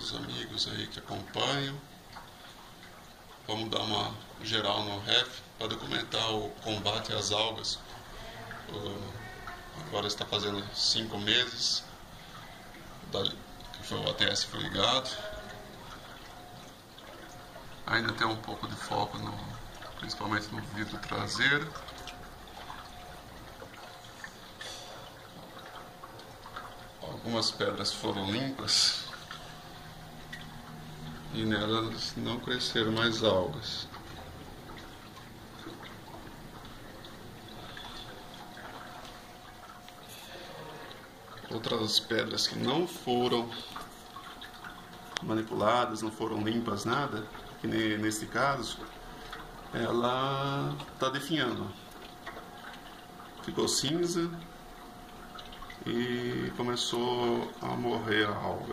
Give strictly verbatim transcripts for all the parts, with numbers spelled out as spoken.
os amigos aí que acompanham. Vamos dar uma geral no ref para documentar o combate às algas. Agora está fazendo cinco meses que foi o A T S foi ligado. Ainda tem um pouco de foco, no, principalmente no vidro traseiro. Algumas pedras foram limpas e nelas não cresceram mais algas. Outras pedras que não foram manipuladas, não foram limpas, nada, que nesse caso, ela está definhando. Ficou cinza e começou a morrer a alga.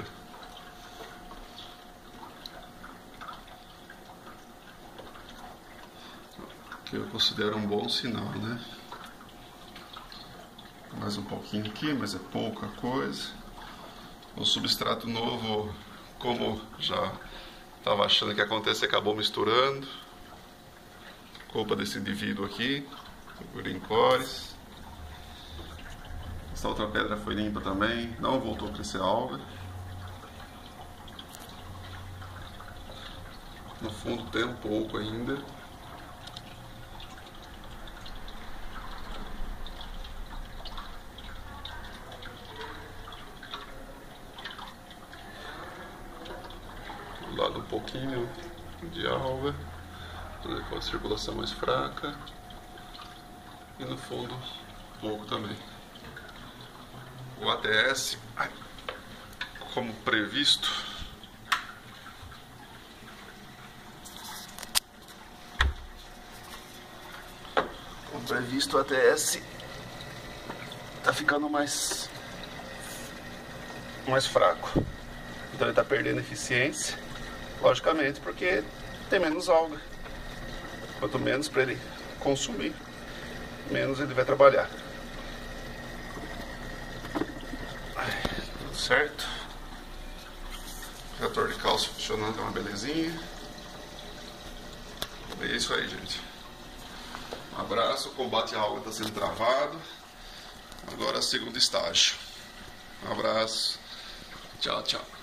Que eu considero um bom sinal, né? Mais um pouquinho aqui, mas é pouca coisa. O substrato novo, como já estava achando que ia acontecer, acabou misturando. Culpa desse indivíduo aqui, o Green Cores. Essa outra pedra foi limpa também, não voltou a crescer alga. No fundo tem um pouco ainda. Do lado um pouquinho de alga, com a circulação mais fraca. E no fundo, pouco também. O A T S, como previsto, como previsto, o A T S está ficando mais, mais fraco. Então ele está perdendo eficiência, logicamente, porque tem menos alga. Quanto menos para ele consumir, menos ele vai trabalhar. Tudo certo. Reator de cálcio funcionando, é uma belezinha. É isso aí, gente. Um abraço. O combate à alga está sendo travado. Agora é o segundo estágio. Um abraço. Tchau, tchau.